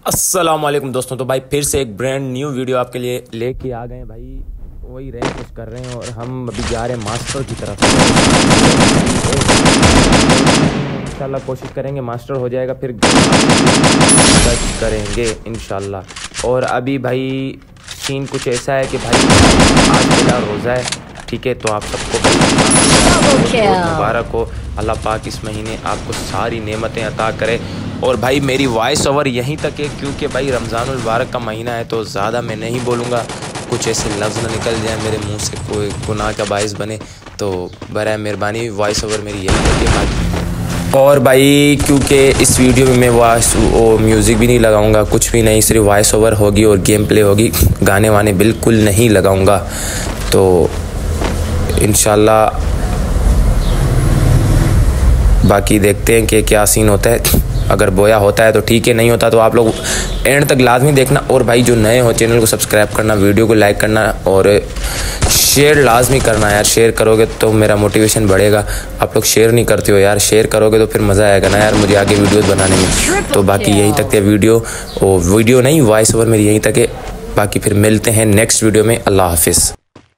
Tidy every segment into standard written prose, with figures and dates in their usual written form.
अस्सलामुअलैकुम दोस्तों। तो भाई फिर से एक ब्रांड न्यू वीडियो आपके लिए लेके आ गए हैं भाई। वही रैंक पुश कर रहे हैं और हम अभी जा रहे हैं मास्टर की तरफ। इंशाल्लाह कोशिश करेंगे मास्टर हो जाएगा, फिर टच करेंगे इंशाल्लाह। और अभी भाई सीन कुछ ऐसा है कि भाई आज मेरा रोज़ा है, ठीक है। तो आप सबको भाई मुबारक हो। अल्लाह पाक इस महीने आपको सारी नेमतें अता करे। और भाई मेरी वॉइस ओवर यहीं तक है, क्योंकि भाई रमज़ान मुबारक का महीना है, तो ज़्यादा मैं नहीं बोलूँगा। कुछ ऐसे लफ्ज़ ना निकल जाए मेरे मुंह से, कोई गुनाह का बाइस बने, तो बराए मेहरबानी वॉइस ओवर मेरी यहीं तक है। और भाई क्योंकि इस वीडियो में मैं म्यूज़िक भी नहीं लगाऊंगा, कुछ भी नहीं, सिर्फ वॉइस ओवर होगी और गेम प्ले होगी। गाने वाने बिल्कुल नहीं लगाऊंगा। तो इंशाल्लाह बाकी देखते हैं कि क्या सीन होता है। अगर बोया होता है तो ठीक है, नहीं होता तो आप लोग एंड तक लाजमी देखना। और भाई जो नए हो चैनल को सब्सक्राइब करना, वीडियो को लाइक करना और शेयर लाजमी करना यार। शेयर करोगे तो मेरा मोटिवेशन बढ़ेगा। आप लोग शेयर नहीं करते हो यार, शेयर करोगे तो फिर मज़ा आएगा ना यार मुझे आगे वीडियोस बनाने में। तो बाकी यहीं तक है वीडियो नहीं, वॉइस ओवर मेरी यहीं तक है। बाकी फिर मिलते हैं नेक्स्ट वीडियो में। अल्लाह हाफिज़।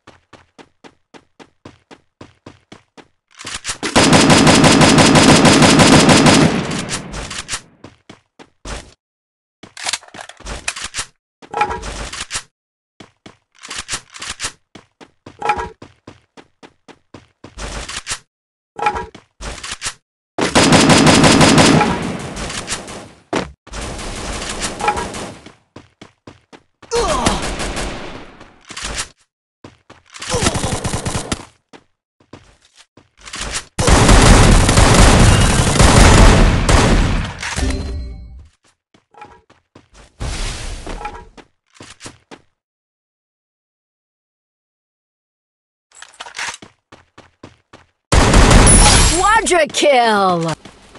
Quadra kill!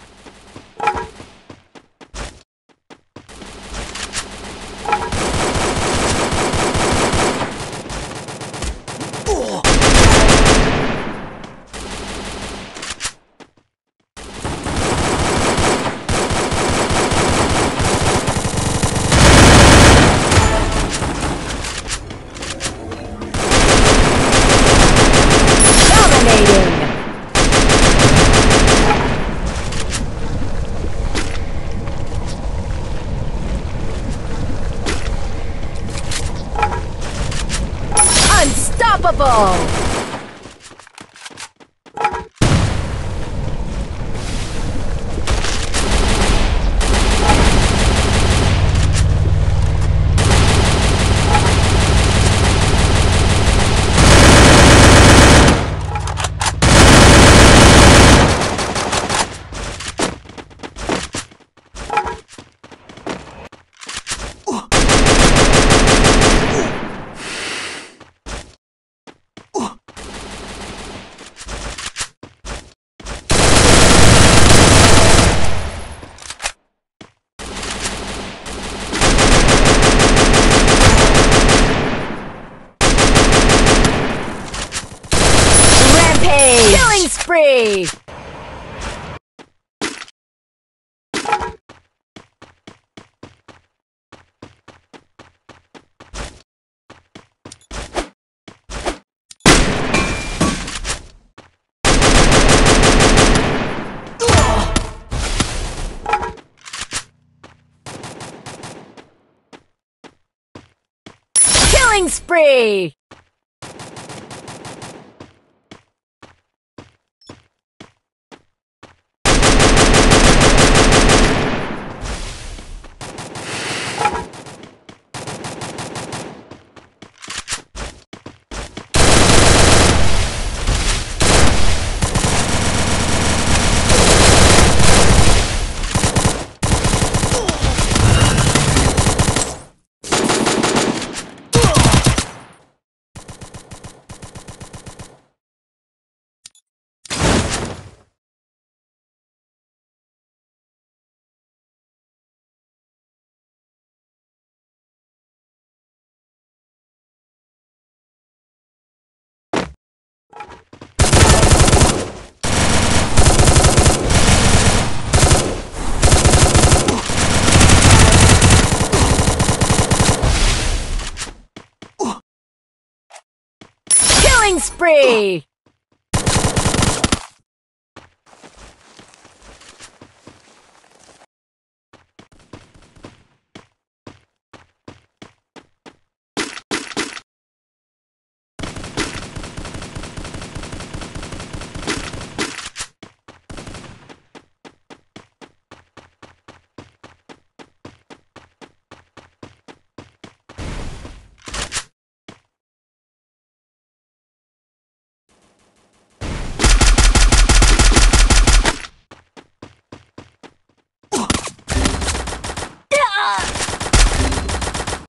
Dominating! Unstoppable! Killing spree! Killing spree! Killing spree!